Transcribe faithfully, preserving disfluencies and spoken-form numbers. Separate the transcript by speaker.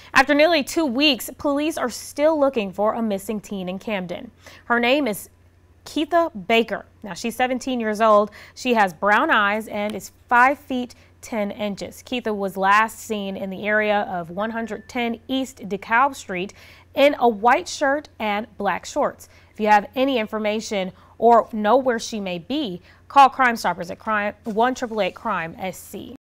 Speaker 1: After nearly two weeks, police are still looking for a missing teen in Camden. Her name is Keitha Baker. Now, she's seventeen years old. She has brown eyes and is five feet ten inches. Keitha was last seen in the area of one ten East DeKalb Street in a white shirt and black shorts. If you have any information or know where she may be, call Crime Stoppers at crime one eight eight eight crime S C.